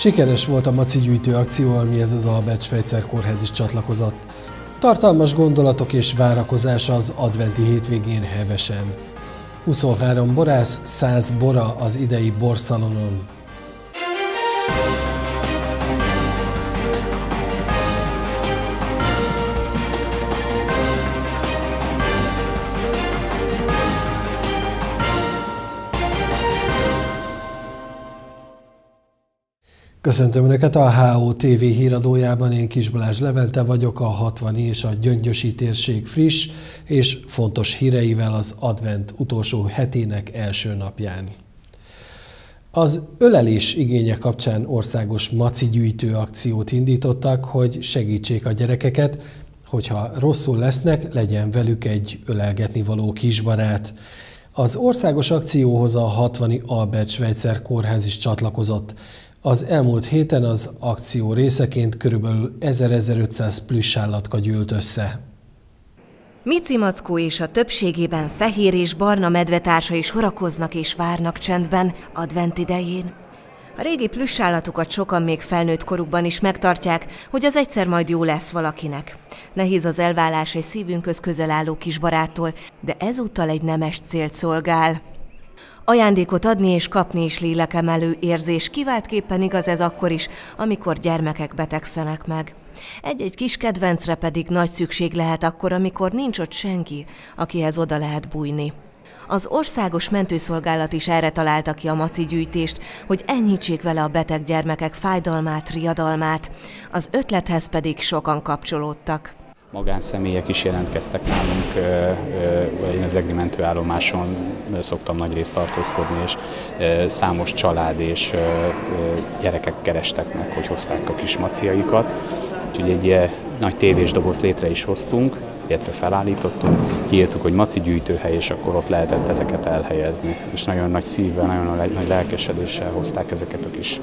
Sikeres volt a maci gyűjtő akció, amihez az Albert Schweitzer Kórház is csatlakozott. Tartalmas gondolatok és várakozás az adventi hétvégén hevesen. 23 borász, 100 bora az idei borszalonon. Köszöntöm Önöket a HO TV híradójában, én Kis Balázs Levente vagyok, a 60 és a Gyöngyösi térség friss és fontos híreivel az advent utolsó hetének első napján. Az ölelés igénye kapcsán országos maci gyűjtő akciót indítottak, hogy segítsék a gyerekeket, hogyha rosszul lesznek, legyen velük egy ölelgetni való kisbarát. Az országos akcióhoz a 60 Albert Schweitzer Kórház is csatlakozott. Az elmúlt héten az akció részeként körülbelül 1000-1500 plüss állatka gyűlt össze. Mici Mackó és a többségében fehér és barna medvetársai is horakoznak és várnak csendben advent idején. A régi plüss állatokat sokan még felnőtt korukban is megtartják, hogy az egyszer majd jó lesz valakinek. Nehéz az elválás egy szívünkhöz közel álló kisbaráttól, de ezúttal egy nemes célt szolgál. Ajándékot adni és kapni is lélekemelő érzés, kiváltképpen igaz ez akkor is, amikor gyermekek betegszenek meg. Egy-egy kis kedvencre pedig nagy szükség lehet akkor, amikor nincs ott senki, akihez oda lehet bújni. Az országos mentőszolgálat is erre találta ki a maci gyűjtést, hogy enyhítsék vele a beteg gyermekek fájdalmát, riadalmát. Az ötlethez pedig sokan kapcsolódtak. Magánszemélyek is jelentkeztek nálunk, én az EGRI mentőállomáson szoktam nagyrészt tartózkodni, és számos család és gyerekek kerestek meg, hogy hozták a kis maciaikat. Úgyhogy egy nagy tévés dobozt létre is hoztunk, illetve felállítottunk, kiírtuk, hogy maci gyűjtőhely, és akkor ott lehetett ezeket elhelyezni. És nagyon nagy szívvel, nagyon nagy lelkesedéssel hozták ezeket a kis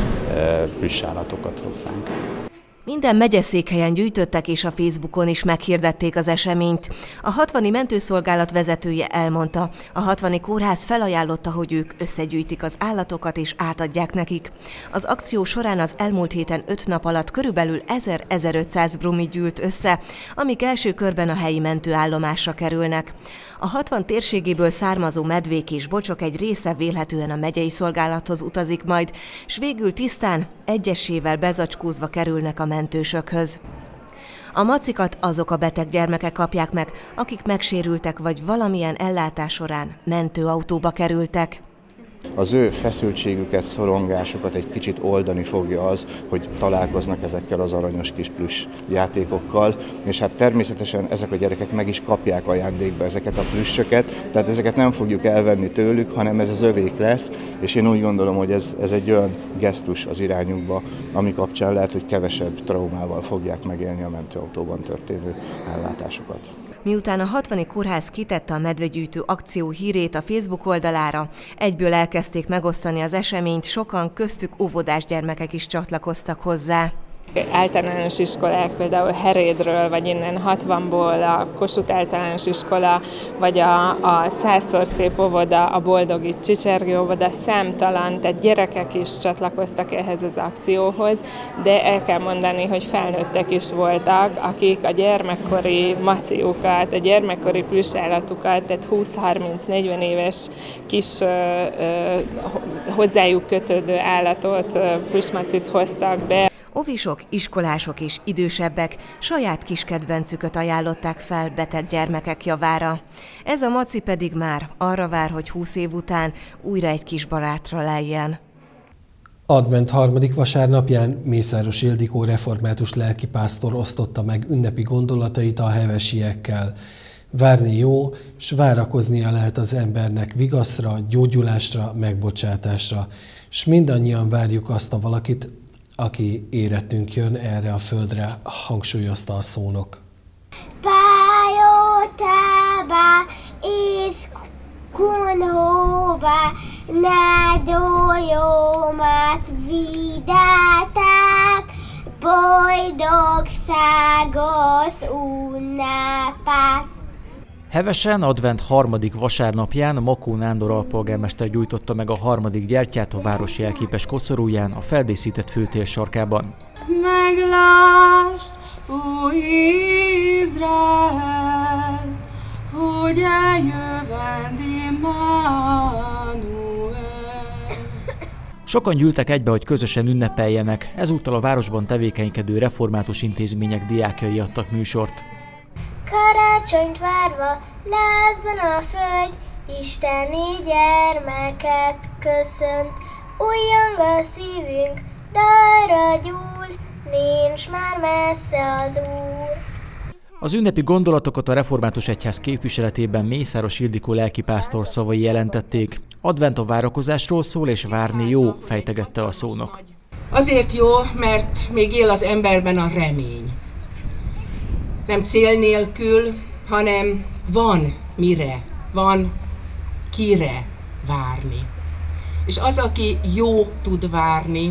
plüssállatokat hozzánk. Minden megyeszékhelyen gyűjtöttek és a Facebookon is meghirdették az eseményt. A 60 mentőszolgálat vezetője elmondta, a 60 kórház felajánlotta, hogy ők összegyűjtik az állatokat és átadják nekik. Az akció során az elmúlt héten 5 nap alatt körülbelül 1000-1500 brumi gyűlt össze, amik első körben a helyi mentőállomásra kerülnek. A 60 térségéből származó medvék és bocsok egy része vélhetően a megyei szolgálathoz utazik majd, s végül tisztán, egyesével bezacskózva kerülnek a mentősökhöz. A macikat azok a beteg gyermekek kapják meg, akik megsérültek vagy valamilyen ellátás során mentőautóba kerültek. Az ő feszültségüket, szorongásukat egy kicsit oldani fogja az, hogy találkoznak ezekkel az aranyos kis plüss játékokkal, és hát természetesen ezek a gyerekek meg is kapják ajándékba ezeket a plüssöket, tehát ezeket nem fogjuk elvenni tőlük, hanem ez az övék lesz, és én úgy gondolom, hogy ez egy olyan gesztus az irányunkba, ami kapcsán lehet, hogy kevesebb traumával fogják megélni a mentőautóban történő ellátásokat. Miután a 60 kórház kitette a medvegyűjtő akció hírét a Facebook oldalára, egyből elkezdték megosztani az eseményt, sokan, köztük óvodás gyermekek is csatlakoztak hozzá. Általános iskolák, például Herédről, vagy innen 60-ból a Kossuth általános iskola, vagy a 100-szor szép óvoda, a Boldogi Csicsergő óvoda, számtalan, tehát gyerekek is csatlakoztak ehhez az akcióhoz, de el kell mondani, hogy felnőttek is voltak, akik a gyermekkori maciukat, a gyermekkori plüssállatukat, tehát 20-30-40 éves kis hozzájuk kötődő állatot, plüssmacit hoztak be. Ovisok, iskolások és idősebbek saját kis kedvencüket ajánlották fel beteg gyermekek javára. Ez a maci pedig már arra vár, hogy 20 év után újra egy kis barátra lejjen. Advent harmadik vasárnapján Mészáros Ildikó református lelkipásztor osztotta meg ünnepi gondolatait a hevesiekkel. Várni jó, s várakoznia lehet az embernek vigaszra, gyógyulásra, megbocsátásra, s mindannyian várjuk azt a valakit, aki érettünk jön erre a földre, hangsúlyozta a szónok. Pályótába és kunhóba nádolyomat vidáták, boldogságos ünnepet. Hevesen advent harmadik vasárnapján Makó Nándor alpolgármester gyújtotta meg a harmadik gyertyát a város jelképes koszorúján a feldíszített főtér sarkában. Meglásd, ó Izrael, hogy eljövend Immanuel. Sokan gyűltek egybe, hogy közösen ünnepeljenek, ezúttal a városban tevékenykedő református intézmények diákjai adtak műsort. Karácsonyt várva, lázban a föld, isteni gyermeket köszönt. Újjong a szívünk, dalra gyúl, nincs már messze az Úr. Az ünnepi gondolatokat a Református Egyház képviseletében Mészáros Ildikó lelkipásztor szavai jelentették. Advent a várakozásról szól, és várni jó, fejtegette a szónok. Azért jó, mert még él az emberben a remény. Nem cél nélkül, hanem van mire, van kire várni. És az, aki jó tud várni,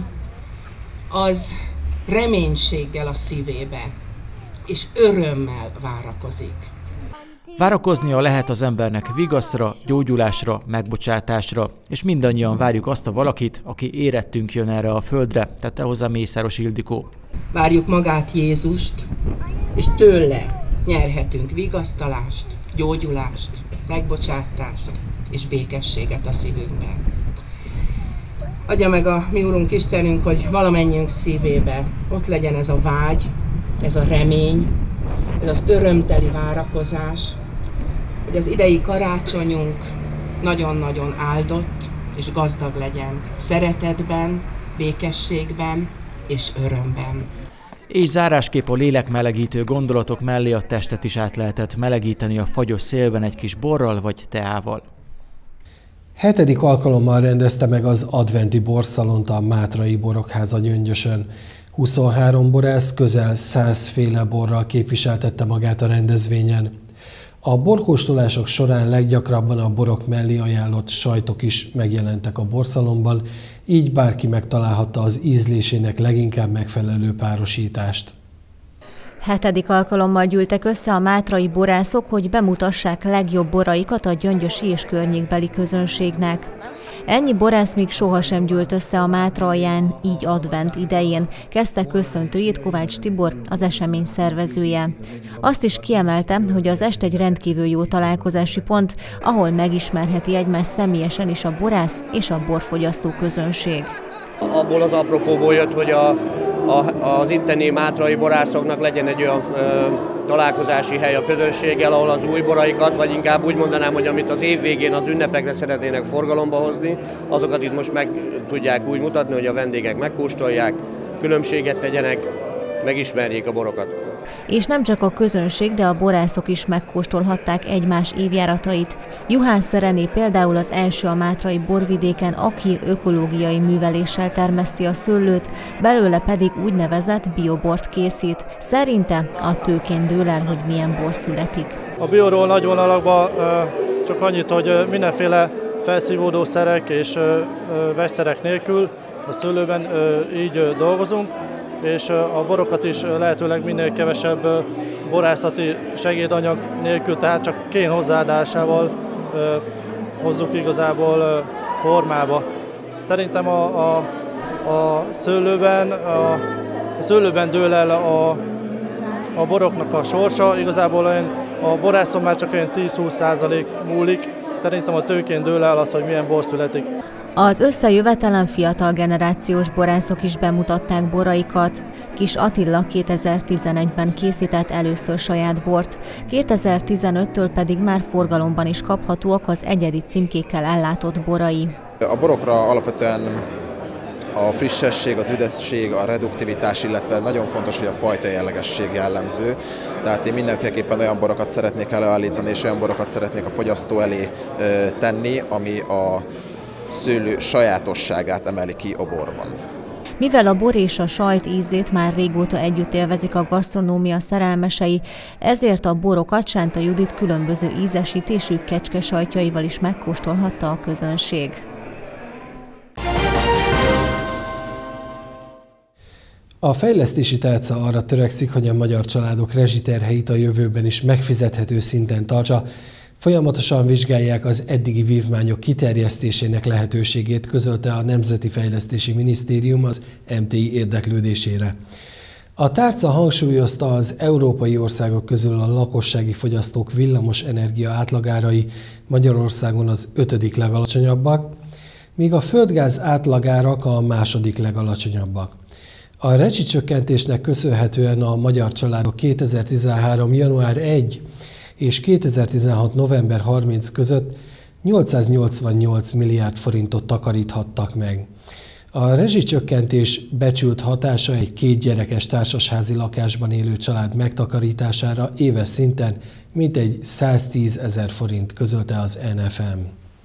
az reménységgel a szívébe, és örömmel várakozik. Várakoznia lehet az embernek vigaszra, gyógyulásra, megbocsátásra, és mindannyian várjuk azt a valakit, aki érettünk jön erre a földre, tette hozzá Mészáros Ildikó. Várjuk magát Jézust, és tőle nyerhetünk vigasztalást, gyógyulást, megbocsátást és békességet a szívünkben. Adja meg a mi Úrunk Istenünk, hogy valamennyiünk szívébe ott legyen ez a vágy, ez a remény, ez az örömteli várakozás, hogy az idei karácsonyunk nagyon-nagyon áldott és gazdag legyen szeretetben, békességben és örömben. És zárásképp a lélekmelegítő gondolatok mellé a testet is át lehetett melegíteni a fagyos szélben egy kis borral vagy teával. 7. alkalommal rendezte meg az adventi borszalont a Mátrai Borokháza Gyöngyösön. 23 borász közel 100 féle borral képviseltette magát a rendezvényen. A borkóstolások során leggyakrabban a borok mellé ajánlott sajtok is megjelentek a borszalonban, így bárki megtalálhatta az ízlésének leginkább megfelelő párosítást. 7. alkalommal gyűltek össze a mátrai borászok, hogy bemutassák legjobb boraikat a gyöngyösi és környékbeli közönségnek. Ennyi borász még sohasem gyűlt össze a Mátra alján, így advent idején, kezdte köszöntőjét Kovács Tibor, az esemény szervezője. Azt is kiemelte, hogy az est egy rendkívül jó találkozási pont, ahol megismerheti egymást személyesen is a borász és a borfogyasztó közönség. Abból az apropóból jött, hogy az itteni mátrai borászoknak legyen egy olyan találkozási hely a közönséggel, ahol az új boraikat, vagy inkább úgy mondanám, hogy amit az év végén az ünnepekre szeretnének forgalomba hozni, azokat itt most meg tudják úgy mutatni, hogy a vendégek megkóstolják, különbséget tegyenek, megismerjék a borokat. És nem csak a közönség, de a borászok is megkóstolhatták egymás évjáratait. Juhán Szerené például az első a mátrai borvidéken, aki ökológiai műveléssel termeszti a szőlőt, belőle pedig úgynevezett biobort készít. Szerinte a tőkén dől el, hogy milyen bor születik. A bioról nagy vonalakban csak annyit, hogy mindenféle felszívódószerek és vegyszerek nélkül a szőlőben így dolgozunk, és a borokat is lehetőleg minél kevesebb borászati segédanyag nélkül, tehát csak kén hozzáadásával hozzuk igazából formába. Szerintem a szőlőben dől el a boroknak a sorsa, igazából a borászon már csak olyan 10-20% múlik, szerintem a tőkén dől el az, hogy milyen bor születik. Az összejövetelen fiatal generációs borászok is bemutatták boraikat. Kis Attila 2011-ben készített először saját bort, 2015-től pedig már forgalomban is kaphatóak az egyedi címkékkel ellátott borai. A borokra alapvetően a frissesség, az üdesség, a reduktivitás, illetve nagyon fontos, hogy a fajta jellegesség jellemző. Tehát én mindenféleképpen olyan borokat szeretnék előállítani, és olyan borokat szeretnék a fogyasztó elé tenni, ami a szőlő sajátosságát emeli ki a borban. Mivel a bor és a sajt ízét már régóta együtt élvezik a gasztronómia szerelmesei, ezért a borokat Sánta Judit különböző ízesítésű kecskesajtjaival is megkóstolhatta a közönség. A fejlesztési tálca arra törekszik, hogy a magyar családok rezsiterheit a jövőben is megfizethető szinten tartsa. Folyamatosan vizsgálják az eddigi vívmányok kiterjesztésének lehetőségét, közölte a Nemzeti Fejlesztési Minisztérium az MTI érdeklődésére. A tárca hangsúlyozta, az európai országok közül a lakossági fogyasztók villamos energia átlagárai Magyarországon az 5. legalacsonyabbak, míg a földgáz átlagárak a 2. legalacsonyabbak. A rezsicsökkentésnek köszönhetően a magyar családok 2013. január 1 és 2016. november 30 között 888 milliárd forintot takaríthattak meg. A rezsicsökkentés becsült hatása egy 2 gyerekes társasházi lakásban élő család megtakarítására éves szinten mintegy 110 000 forint, közölte az NFM.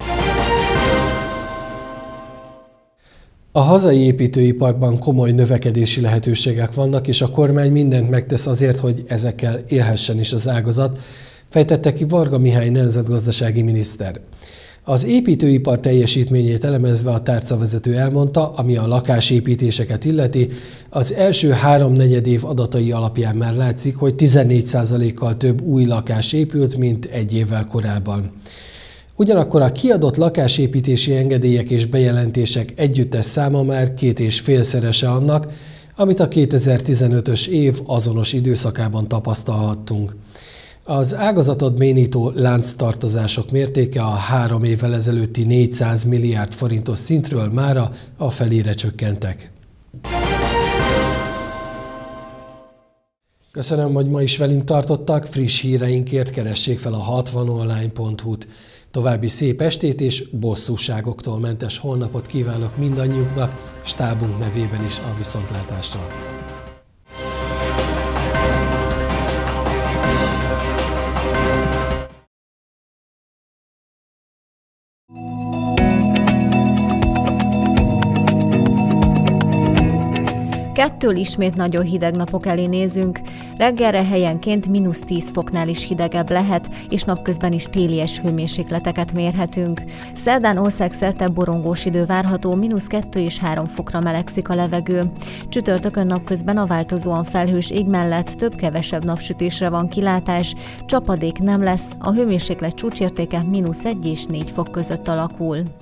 A hazai építőiparban komoly növekedési lehetőségek vannak, és a kormány mindent megtesz azért, hogy ezekkel élhessen is az ágazat, fejtette ki Varga Mihály nemzetgazdasági miniszter. Az építőipar teljesítményét elemezve a tárcavezető elmondta, ami a lakásépítéseket illeti, az első 3/4 év adatai alapján már látszik, hogy 14%-kal több új lakás épült, mint egy évvel korábban. Ugyanakkor a kiadott lakásépítési engedélyek és bejelentések együttes száma már 2,5-szerese annak, amit a 2015-ös év azonos időszakában tapasztalhattunk. Az ágazatot bénító lánctartozások mértéke a 3 évvel ezelőtti 400 milliárd forintos szintről mára a felére csökkentek. Köszönöm, hogy ma is velünk tartottak, friss híreinkért keressék fel a 60online.hu-t. További szép estét és bosszúságoktól mentes holnapot kívánok mindannyiuknak, stábunk nevében is a viszontlátásra. Kettől ismét nagyon hideg napok elé nézünk. Reggelre helyenként -10 foknál is hidegebb lehet, és napközben is télies hőmérsékleteket mérhetünk. Szerdán országszerte borongós idő várható, -2 és 3 fokra melegszik a levegő. Csütörtökön napközben a változóan felhős ég mellett több-kevesebb napsütésre van kilátás, csapadék nem lesz, a hőmérséklet csúcsértéke -1 és 4 fok között alakul.